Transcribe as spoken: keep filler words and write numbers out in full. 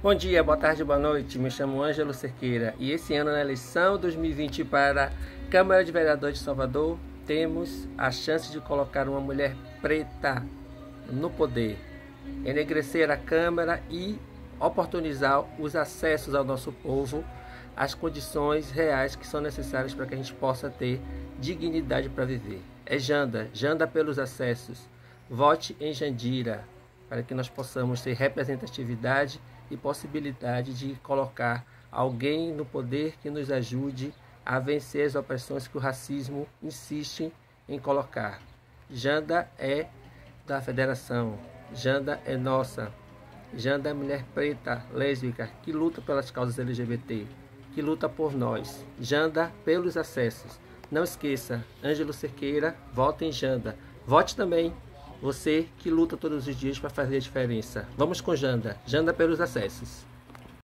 Bom dia, boa tarde, boa noite. Me chamo Ângelo Cerqueira e esse ano na eleição dois mil e vinte para a Câmara de Vereadores de Salvador temos a chance de colocar uma mulher preta no poder, enegrecer a Câmara e oportunizar os acessos ao nosso povo, as condições reais que são necessárias para que a gente possa ter dignidade para viver. É Janda, Janda pelos acessos. Vote em Jandira, para que nós possamos ter representatividade e possibilidade de colocar alguém no poder que nos ajude a vencer as opressões que o racismo insiste em colocar. Janda é da federação, Janda é nossa, Janda é mulher preta, lésbica, que luta pelas causas L G B T, que luta por nós. Janda pelos acessos. Não esqueça, Ângelo Cerqueira, vote em Janda. Vote também você que luta todos os dias para fazer a diferença. Vamos com Janda, Janda pelos acessos.